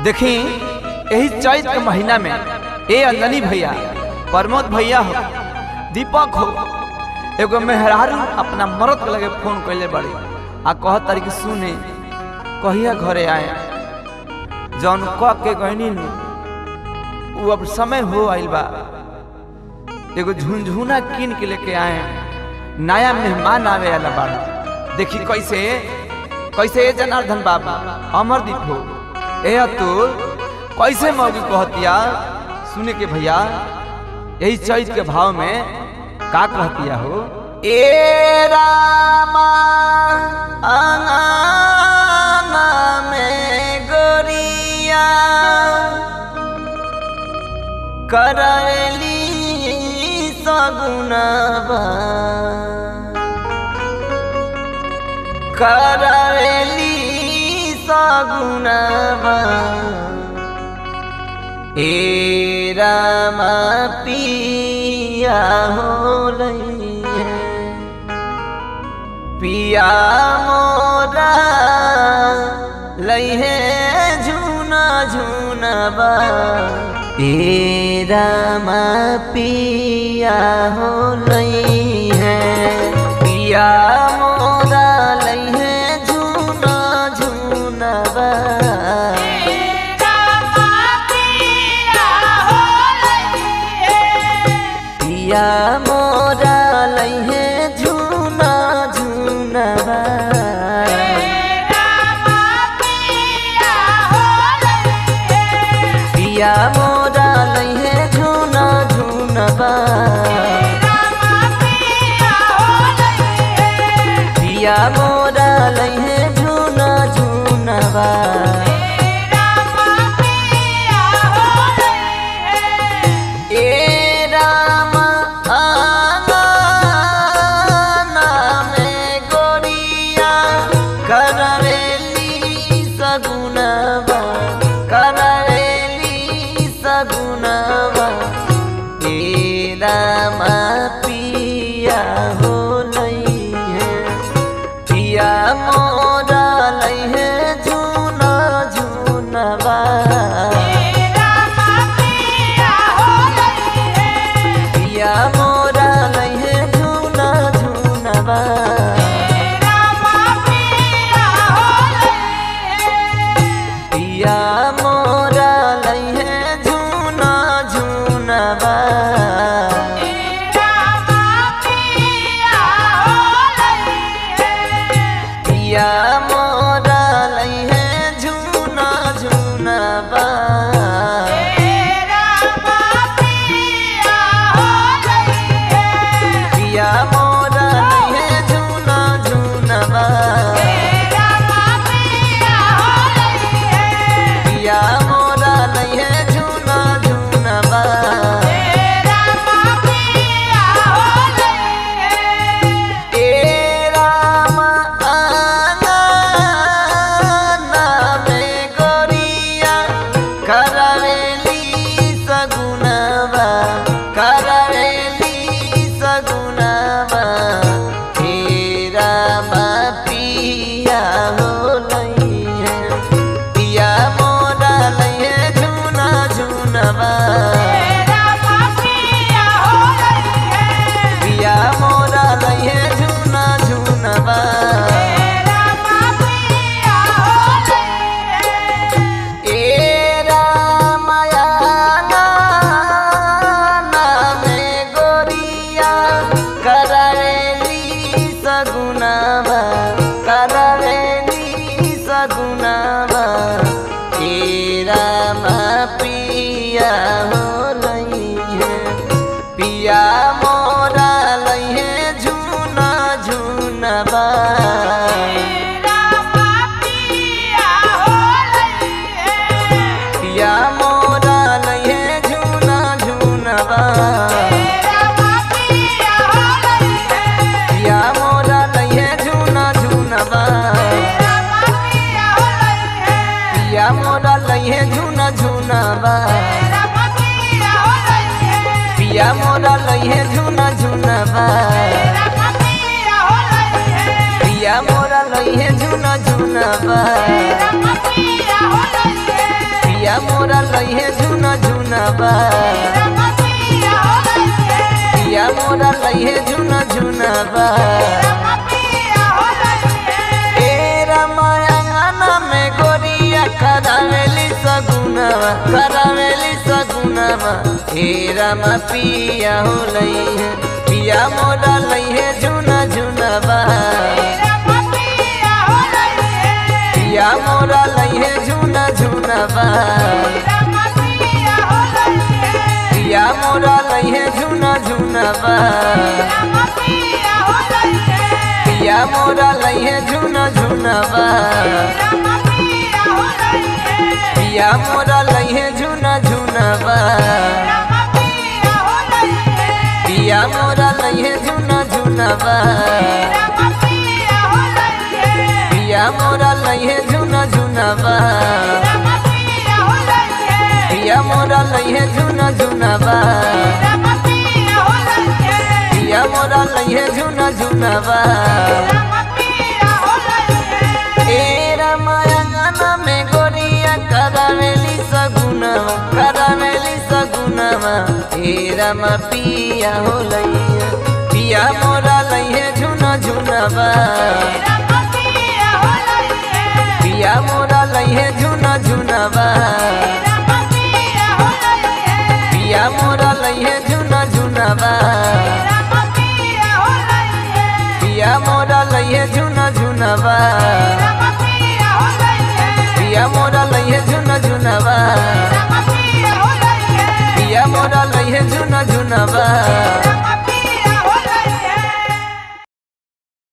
देखी यही चैत के महीना में ए अंजनी भैया, प्रमोद भैया हो, दीपक हो, एगो मेहरारू अपना मरद के लगे फोन कैले बड़ी आ कह तारी कि सुने कहिया घरे आए जौन कह के गहनी उ अब समय हो आइल बा, एगो झुनझुना कीन के लेके आए, नया मेहमान आवे वाला बाड़ा। देखी कैसे कैसे जनार्दन बाबा अमरदीप हो ए अतुल कैसे मौगी कहतिया, सुने के भैया यही चैत के भाव में का कहतिया हो। ए रामा अंगना में गोरिया करैली सगुनवा, करैली सगुनवा, ए रामा पिया होलई है, पिया मोरा लई है झूना झूनवा, ए रामा पिया होलई है, पिया मोरा लई है झूना झूनवा, पिया मोरा लई है झूना झूनवा, पिया मोरा लई है झूना झूनवा, पिया मोरा लई है झूना झूनवा, पिया होलई है, पिया मोरा लई है झूना झूनवा, पिया मोरा लई है झूना झूनवा, पिया मोरा लई है झूना झूनवा, पिया मोरा लई है झूना झूनवा, पिया मोरा लई है झूना झूनवा, पिया मोरा लई है झूना झूनवा, करैली सगुनवा, करैली सगुनवा, हे रामा पिया होलई है, पिया मोरा लई है झूना झूनवा, पिया मोरा लई है झूना झूनवा, सगुनवा, करैली सगुनवा, हे रामा पिया होलई है, पिया मोरा लई है झूना झूनवा, पिया मोरा लई है झूना झूनवा, पिया मोरा लई है झूना झूनवा, पिया मोरा लई है झूना झूनवा, पिया मोरा लई है झूना झूनवा, पिया मोरा लई है झूना झूनवा, पिया मोरा लइहे झुना झुनावा पिया मोरा लइहे झुना झुनावा ए रामायण में गोरिया करावेली सगुनावा हे राम पिया हो लइहे पिया मोरा लइहे झुना झुनावा पिया मोरा लइहे झुना झुनावा पिया मोरा लइहे झुना झुनावा पिया मोरा लइहे झुना झुनावा पिया मोरा लइहे झुना झुनावा पिया मोरा लइहे झुना झुनावा पिया मोरा लइहे झुना झुनावा पिया मोरा लइहे झुना झुनावा पिया मोरा लइहे झुना झुनावा ए रामायण में गोरिया करावेली सगुनावा हे राम पिया हो लइहे पिया मोरा लइहे झुना झुनावा पिया मोरा लइहे झुना झुनावा पिया मोरा लइहे झुना झुनावा पिया मोरा लइहे झुना झुनावा पिया मोरा लइहे झुना झुनावा पिया मोरा लइहे झुना झुनावा।